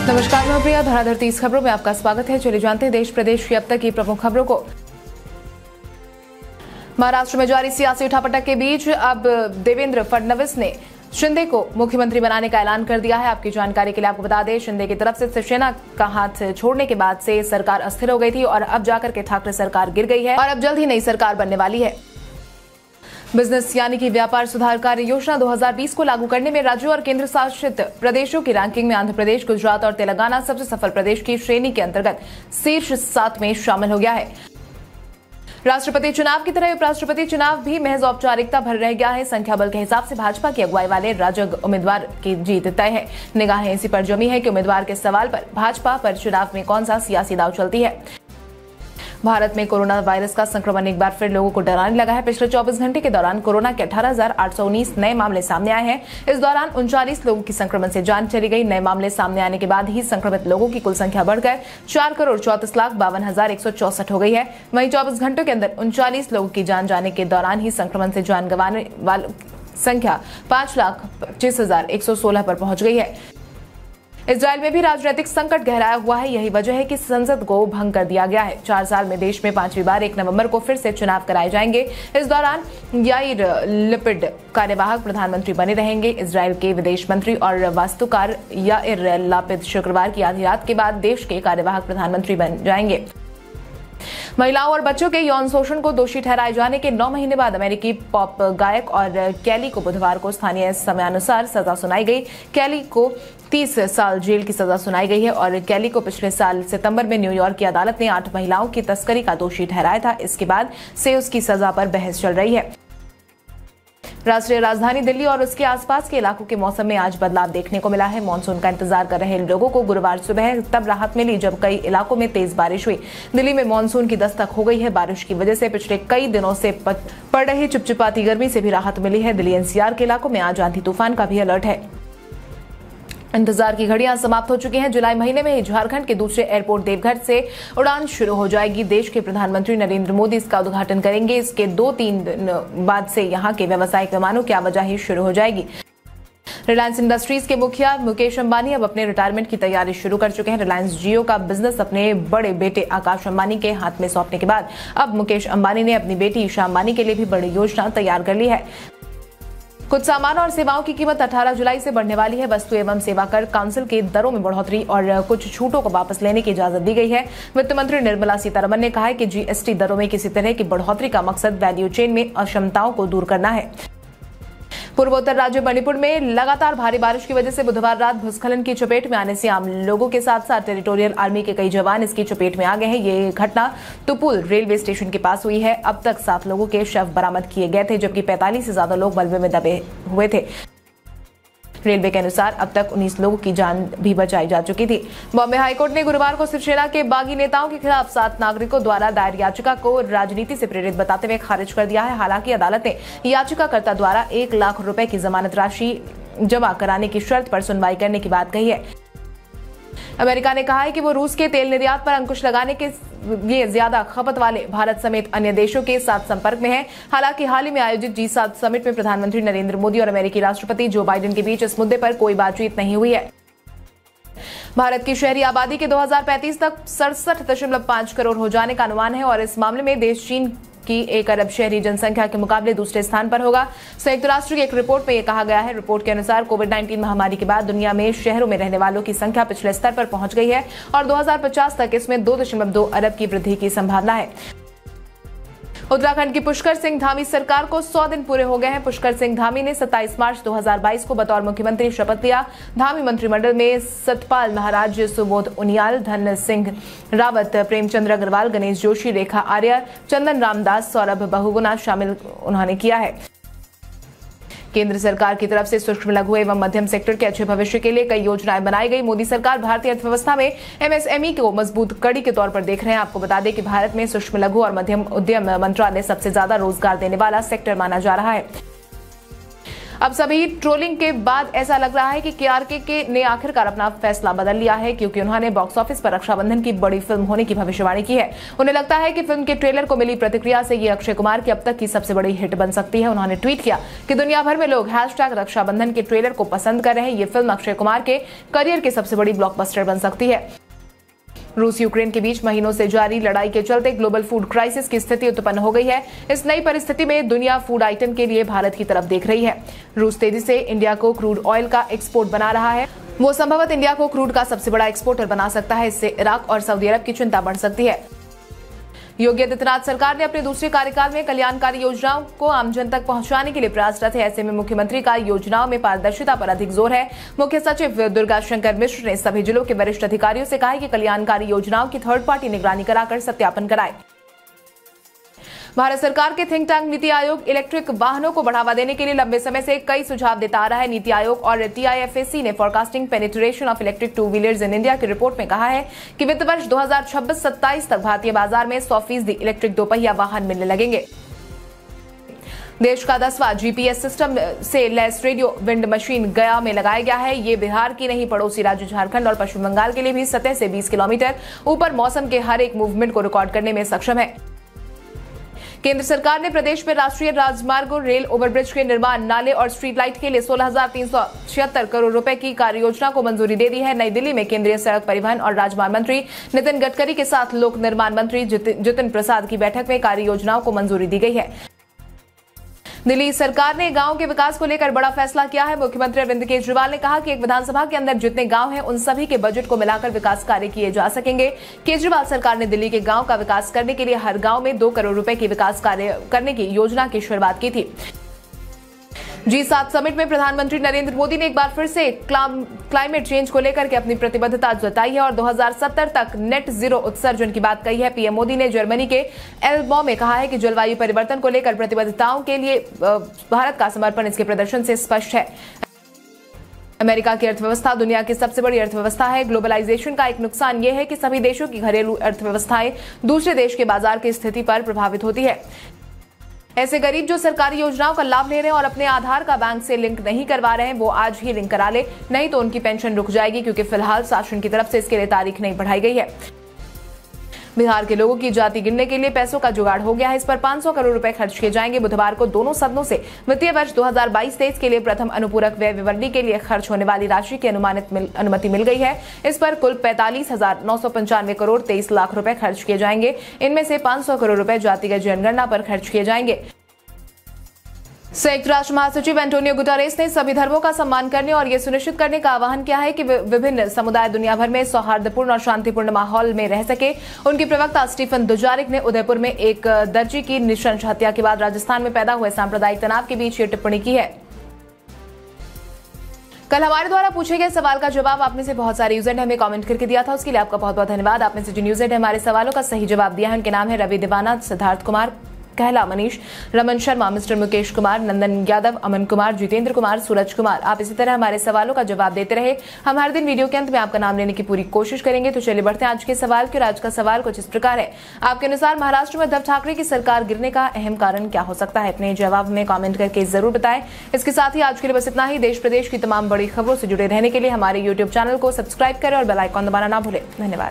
नमस्कार, मैं प्रिया। धराधर 30 खबरों में आपका स्वागत है। चलिए जानते हैं देश प्रदेश की अब तक की प्रमुख खबरों को। महाराष्ट्र में जारी सियासी उठापटक के बीच अब देवेंद्र फडणवीस ने शिंदे को मुख्यमंत्री बनाने का ऐलान कर दिया है। आपकी जानकारी के लिए आपको बता दें, शिंदे की तरफ से शिवसेना का हाथ छोड़ने के बाद से सरकार अस्थिर हो गई थी और अब जाकर के ठाकरे सरकार गिर गई है और अब जल्द ही नई सरकार बनने वाली है। बिजनेस यानी कि व्यापार सुधार कार्य योजना 2020 को लागू करने में राज्यों और केंद्र शासित प्रदेशों की रैंकिंग में आंध्र प्रदेश, गुजरात और तेलंगाना सबसे सफल प्रदेश की श्रेणी के अंतर्गत शीर्ष 7 में शामिल हो गया है। राष्ट्रपति चुनाव की तरह उपराष्ट्रपति चुनाव भी महज औपचारिकता भर रह गया है। संख्या बल के हिसाब से भाजपा की अगुवाई वाले राजग उम्मीदवार की जीत तय है। निगाहें इसी पर जमी है कि उम्मीदवार के सवाल पर भाजपा पर चुनाव में कौन सा सियासी दांव चलती है। भारत में कोरोना वायरस का संक्रमण एक बार फिर लोगों को डराने लगा है। पिछले 24 घंटे के दौरान कोरोना के 18,819 नए मामले सामने आए हैं। इस दौरान 39 लोगों की संक्रमण से जान चली गई। नए मामले सामने आने के बाद ही संक्रमित लोगों की कुल संख्या बढ़कर 4,34,52,164 हो गई है। वहीं 24 घंटों के अंदर 39 लोगों की जान जाने के दौरान ही संक्रमण से जान गंवाने वालों की संख्या 5,25,116 पर पहुंच गई है। इजरायल में भी राजनीतिक संकट गहराया हुआ है। यही वजह है कि संसद को भंग कर दिया गया है। 4 साल में देश में 5वीं बार 1 नवंबर को फिर से चुनाव कराए जाएंगे। इस दौरान याइर लपिड कार्यवाहक प्रधानमंत्री बने रहेंगे। इजरायल के विदेश मंत्री और वास्तुकार याइर लपिड शुक्रवार की आधी रात के बाद देश के कार्यवाहक प्रधानमंत्री बन जाएंगे। महिलाओं और बच्चों के यौन शोषण को दोषी ठहराए जाने के 9 महीने बाद अमेरिकी पॉप गायक और कैली को बुधवार को स्थानीय समयानुसार सजा सुनाई गई। कैली को 30 साल जेल की सजा सुनाई गई है और कैली को पिछले साल सितंबर में न्यूयॉर्क की अदालत ने 8 महिलाओं की तस्करी का दोषी ठहराया था। इसके बाद से उसकी सजा पर बहस चल रही है। राष्ट्रीय राजधानी दिल्ली और उसके आसपास के इलाकों के मौसम में आज बदलाव देखने को मिला है। मानसून का इंतजार कर रहे लोगों को गुरुवार सुबह तब राहत मिली जब कई इलाकों में तेज बारिश हुई। दिल्ली में मानसून की दस्तक हो गई है। बारिश की वजह से पिछले कई दिनों से पड़ रही चिपचिपाती गर्मी से भी राहत मिली है। दिल्ली एनसीआर के इलाकों में आज आंधी तूफान का भी अलर्ट है। इंतजार की घड़ियां समाप्त हो चुकी हैं। जुलाई महीने में ही झारखंड के दूसरे एयरपोर्ट देवघर से उड़ान शुरू हो जाएगी। देश के प्रधानमंत्री नरेंद्र मोदी इसका उद्घाटन करेंगे। इसके 2-3 दिन बाद से यहां के व्यावसायिक विमानों की आवाजाही शुरू हो जाएगी। रिलायंस इंडस्ट्रीज के मुखिया मुकेश अंबानी अब अपने रिटायरमेंट की तैयारी शुरू कर चुके हैं। रिलायंस जियो का बिजनेस अपने बड़े बेटे आकाश अंबानी के हाथ में सौंपने के बाद अब मुकेश अंबानी ने अपनी बेटी ईशा अंबानी के लिए भी बड़ी योजना तैयार कर ली है। कुछ सामान और सेवाओं की कीमत 18 जुलाई से बढ़ने वाली है। वस्तु एवं सेवा कर काउंसिल की दरों में बढ़ोतरी और कुछ छूटों को वापस लेने की इजाजत दी गई है। वित्त मंत्री निर्मला सीतारमण ने कहा है कि जीएसटी दरों में किसी तरह की बढ़ोतरी का मकसद वैल्यू चेन में अक्षमताओं को दूर करना है। पूर्वोत्तर राज्य मणिपुर में लगातार भारी बारिश की वजह से बुधवार रात भूस्खलन की चपेट में आने से आम लोगों के साथ साथ टेरिटोरियल आर्मी के कई जवान इसकी चपेट में आ गए हैं। ये घटना तुपुल रेलवे स्टेशन के पास हुई है। अब तक 7 लोगों के शव बरामद किए गए थे जबकि 45 से ज्यादा लोग मलबे में दबे हुए थे। रेलवे के अनुसार अब तक 19 लोगों की जान भी बचाई जा चुकी थी। बॉम्बे हाईकोर्ट ने गुरुवार को शिवसेना के बागी नेताओं के खिलाफ 7 नागरिकों द्वारा दायर याचिका को राजनीति से प्रेरित बताते हुए खारिज कर दिया है। हालांकि अदालत ने याचिकाकर्ता द्वारा 1 लाख रुपए की जमानत राशि जमा कराने की शर्त पर सुनवाई करने की बात कही है। अमेरिका ने कहा है कि वो रूस के तेल निर्यात पर अंकुश लगाने के लिए ज्यादा खपत वाले भारत समेत अन्य देशों के साथ संपर्क में है। हालांकि हाल ही में आयोजित G7 समिट में प्रधानमंत्री नरेंद्र मोदी और अमेरिकी राष्ट्रपति जो बाइडेन के बीच इस मुद्दे पर कोई बातचीत नहीं हुई है। भारत की शहरी आबादी के 2035 तक 67.5 करोड़ हो जाने का अनुमान है और इस मामले में देश चीन की 1 अरब शहरी जनसंख्या के मुकाबले दूसरे स्थान पर होगा। संयुक्त राष्ट्र की एक रिपोर्ट में यह कहा गया है। रिपोर्ट के अनुसार कोविड-19 महामारी के बाद दुनिया में शहरों में रहने वालों की संख्या पिछले स्तर पर पहुंच गई है और 2050 तक इसमें 2.2 अरब की वृद्धि की संभावना है। उत्तराखंड की पुष्कर सिंह धामी सरकार को 100 दिन पूरे हो गए हैं। पुष्कर सिंह धामी ने 27 मार्च 2022 को बतौर मुख्यमंत्री शपथ लिया। धामी मंत्रिमंडल में सतपाल महाराज, सुबोध उनियाल, धन सिंह रावत, प्रेमचंद्र अग्रवाल, गणेश जोशी, रेखा आर्य, चंदन रामदास, सौरभ बहुगुणा शामिल उन्होंने किया है। केंद्र सरकार की तरफ से सूक्ष्म लघु एवं मध्यम सेक्टर के अच्छे भविष्य के लिए कई योजनाएं बनाई गई। मोदी सरकार भारतीय अर्थव्यवस्था में एमएसएमई को मजबूत कड़ी के तौर पर देख रहे हैं। आपको बता दें कि भारत में सूक्ष्म लघु और मध्यम उद्यम मंत्रालय सबसे ज्यादा रोजगार देने वाला सेक्टर माना जा रहा है। अब सभी ट्रोलिंग के बाद ऐसा लग रहा है कि KRK ने आखिरकार अपना फैसला बदल लिया है, क्योंकि उन्होंने बॉक्स ऑफिस पर रक्षाबंधन की बड़ी फिल्म होने की भविष्यवाणी की है। उन्हें लगता है कि फिल्म के ट्रेलर को मिली प्रतिक्रिया से ये अक्षय कुमार की अब तक की सबसे बड़ी हिट बन सकती है। उन्होंने ट्वीट किया कि दुनिया भर में लोग #रक्षाबंधन के ट्रेलर को पसंद कर रहे हैं। ये फिल्म अक्षय कुमार के करियर की सबसे बड़ी ब्लॉकबस्टर बन सकती है। रूस यूक्रेन के बीच महीनों से जारी लड़ाई के चलते ग्लोबल फूड क्राइसिस की स्थिति उत्पन्न हो गई है। इस नई परिस्थिति में दुनिया फूड आइटम के लिए भारत की तरफ देख रही है। रूस तेजी से इंडिया को क्रूड ऑयल का एक्सपोर्ट बना रहा है। वो संभवतः इंडिया को क्रूड का सबसे बड़ा एक्सपोर्टर बना सकता है। इससे इराक और सऊदी अरब की चिंता बढ़ सकती है। योगी आदित्यनाथ सरकार ने अपने दूसरे कार्यकाल में कल्याणकारी योजनाओं को आमजन तक पहुंचाने के लिए प्रयासरत है। ऐसे में मुख्यमंत्री का योजनाओं में पारदर्शिता पर अधिक जोर है। मुख्य सचिव दुर्गा शंकर मिश्र ने सभी जिलों के वरिष्ठ अधिकारियों से कहा है कि कल्याणकारी योजनाओं की थर्ड पार्टी निगरानी कराकर सत्यापन कराए। भारत सरकार के think tank NITI Aayog electric वाहनों को बढ़ावा देने के लिए लंबे समय से कई सुझाव देता आ रहा है। नीति आयोग और TIFAC ने forecasting penetration of electric two wheelers in India की रिपोर्ट में कहा है कि वित्त वर्ष 2026-27 तक भारतीय बाजार में 100% इलेक्ट्रिक दोपहिया वाहन मिलने लगेंगे। देश का 10वां GPS सिस्टम से लैस रेडियो विंड मशीन गया में लगाया गया है। ये बिहार की नहीं, पड़ोसी राज्य झारखंड और पश्चिम बंगाल के लिए भी सतह से 20 किलोमीटर ऊपर मौसम के हर एक मूवमेंट को रिकॉर्ड करने में सक्षम है। केंद्र सरकार ने प्रदेश में राष्ट्रीय राजमार्गों, रेल ओवरब्रिज के निर्माण, नाले और स्ट्रीट लाइट के लिए 16,376 करोड़ रुपए की कार्य योजना को मंजूरी दे दी है। नई दिल्ली में केंद्रीय सड़क परिवहन और राजमार्ग मंत्री नितिन गडकरी के साथ लोक निर्माण मंत्री जितिन प्रसाद की बैठक में कार्य योजनाओं को मंजूरी दी गई है। दिल्ली सरकार ने गांव के विकास को लेकर बड़ा फैसला किया है। मुख्यमंत्री अरविंद केजरीवाल ने कहा कि एक विधानसभा के अंदर जितने गांव हैं उन सभी के बजट को मिलाकर विकास कार्य किए जा सकेंगे। केजरीवाल सरकार ने दिल्ली के गांव का विकास करने के लिए हर गांव में 2 करोड़ रुपए की विकास कार्य करने की योजना की शुरुआत की थी। G7 समिट में प्रधानमंत्री नरेंद्र मोदी ने एक बार फिर से क्लाइमेट चेंज को लेकर के अपनी प्रतिबद्धता जताई है और 2070 तक नेट जीरो उत्सर्जन की बात कही है। पीएम मोदी ने जर्मनी के एल्बो में कहा है कि जलवायु परिवर्तन को लेकर प्रतिबद्धताओं के लिए भारत का समर्पण इसके प्रदर्शन से स्पष्ट है। अमेरिका की अर्थव्यवस्था दुनिया की सबसे बड़ी अर्थव्यवस्था है। ग्लोबलाइजेशन का एक नुकसान यह है कि सभी देशों की घरेलू अर्थव्यवस्थाएं दूसरे देश के बाजार की स्थिति पर प्रभावित होती है। ऐसे गरीब जो सरकारी योजनाओं का लाभ ले रहे हैं और अपने आधार का बैंक से लिंक नहीं करवा रहे हैं, वो आज ही लिंक करा ले, नहीं तो उनकी पेंशन रुक जाएगी, क्योंकि फिलहाल शासन की तरफ से इसके लिए तारीख नहीं बढ़ाई गई है। बिहार के लोगों की जाति गिनने के लिए पैसों का जुगाड़ हो गया है। इस पर 500 करोड़ रुपए खर्च किए जाएंगे। बुधवार को दोनों सदनों से वित्तीय वर्ष 2022-23 के लिए प्रथम अनुपूरक व्यय विवरणी के लिए खर्च होने वाली राशि की अनुमति मिल गई है। इस पर कुल 45,995 करोड़ 23 लाख रुपए खर्च किए जाएंगे। इनमें से 500 करोड़ रुपए जातिगत जनगणना पर खर्च किए जाएंगे। संयुक्त राष्ट्र महासचिव एंटोनियो गुटेरेस ने सभी धर्मों का सम्मान करने और ये सुनिश्चित करने का आह्वान किया है कि विभिन्न समुदाय दुनिया भर में सौहार्दपूर्ण और शांतिपूर्ण माहौल में रह सके। उनके प्रवक्ता स्टीफन दुजारिक ने उदयपुर में एक दर्जी की नृशंस हत्या के बाद राजस्थान में पैदा हुए सांप्रदायिक तनाव के बीच ये टिप्पणी की है। कल हमारे द्वारा पूछे गए सवाल का जवाब आप में से बहुत सारे यूजर ने हमें कमेंट करके दिया था, उसके लिए आपका बहुत बहुत धन्यवाद। आप में से जिन यूजर ने हमारे सवालों का सही जवाब दिया है उनके नाम है रवि दीवाना, सिद्धार्थ कुमार, कहला मनीष, रमन शर्मा, मिस्टर मुकेश कुमार, नंदन यादव, अमन कुमार, जितेंद्र कुमार, सूरज कुमार। आप इसी तरह हमारे सवालों का जवाब देते रहे। हम हर दिन वीडियो के अंत में आपका नाम लेने की पूरी कोशिश करेंगे। तो चलिए बढ़ते हैं आज के सवाल की। और आज का सवाल कुछ इस प्रकार है, आपके अनुसार महाराष्ट्र में उद्धव ठाकरे की सरकार गिरने का अहम कारण क्या हो सकता है? अपने जवाब में कमेंट करके जरूर बताएं। इसके साथ ही आज के लिए बस इतना ही। देश प्रदेश की तमाम बड़ी खबरों से जुड़े रहने के लिए हमारे YouTube चैनल को सब्सक्राइब करें और बेल आइकॉन दबाना ना भूलें। धन्यवाद।